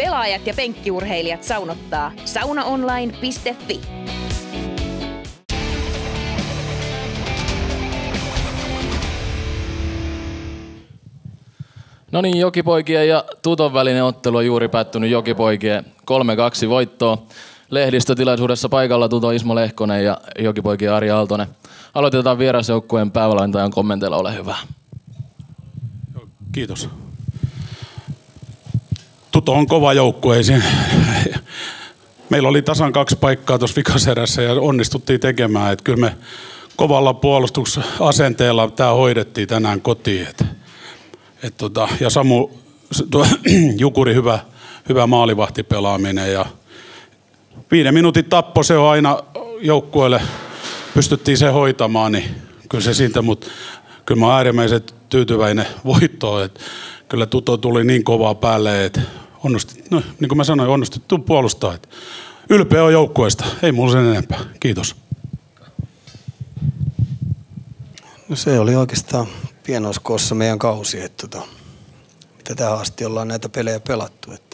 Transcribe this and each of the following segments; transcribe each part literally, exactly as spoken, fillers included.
Pelaajat ja penkkiurheilijat saunottaa. saunaonline piste fi. No niin, Jokipoikien ja Tuton välinen ottelu on juuri päättynyt Jokipoikien kolme kaksi voittoon. Lehdistötilaisuudessa paikalla Tuto Ismo Lehkonen ja Jokipoikien Ari Aaltonen. Aloitetaan vierasjoukkueen päävalmentajan kommenteilla, ole hyvä. Kiitos. Tuto on kova joukkue. Meillä oli tasan kaksi paikkaa tuossa vikaserässä ja onnistuttiin tekemään. Että kyllä me kovalla puolustusasenteella tämä hoidettiin tänään kotiin. Et, et tota, ja Samu tuo, Jukuri hyvä, hyvä maalivahtipelaaminen. Ja viiden minuutin tappo se on aina joukkueelle. Pystyttiin se hoitamaan, niin kyllä se siitä, mutta kyllä mä oon äärimmäisen tyytyväinen voittoon. Että kyllä Tuto tuli niin kovaa päälle, että onnistui, no, niin kuin mä sanoin, onnistuttu puolustaa. Että ylpeä on joukkueesta, ei mulla sen enempää. Kiitos. No se oli oikeastaan pienoiskoossa meidän kausi, että tota, mitä tähän asti ollaan näitä pelejä pelattu. Että,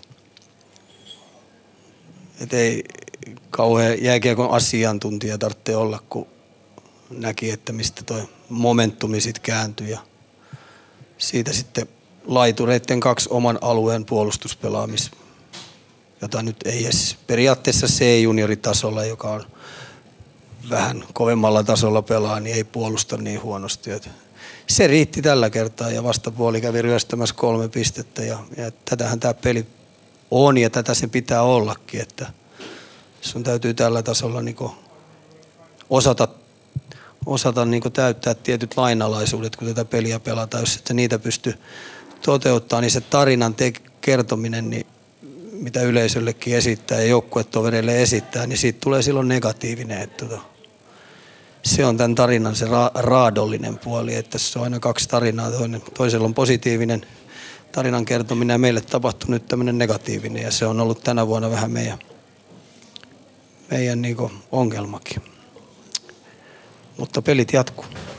et ei kauhean jääkiekon asiantuntija tarvitse olla, kun näki, että mistä toi momentumi sitten kääntyi. Ja siitä sitten laitureiden kaksi oman alueen puolustuspelaamis, jota nyt ei edes periaatteessa C-junioritasolla, joka on vähän kovemmalla tasolla pelaa, niin ei puolusta niin huonosti. Että se riitti tällä kertaa ja vastapuoli kävi ryöstämässä kolme pistettä ja, ja tätähän tämä peli on ja tätä se pitää ollakin, että sun täytyy tällä tasolla niinku osata, osata niinku täyttää tietyt lainalaisuudet, kun tätä peliä pelataan. Jos et niitä pysty toteuttaa, niin se tarinan te- kertominen, niin mitä yleisöllekin esittää ja joukkuetovereille esittää, niin siitä tulee silloin negatiivinen. Että tota, se on tämän tarinan se ra- raadollinen puoli, että se on aina kaksi tarinaa. Toinen, toisella on positiivinen tarinan kertominen ja meille tapahtui nyt tämmöinen negatiivinen ja se on ollut tänä vuonna vähän meidän, meidän niinku ongelmakin. Mutta pelit jatkuu.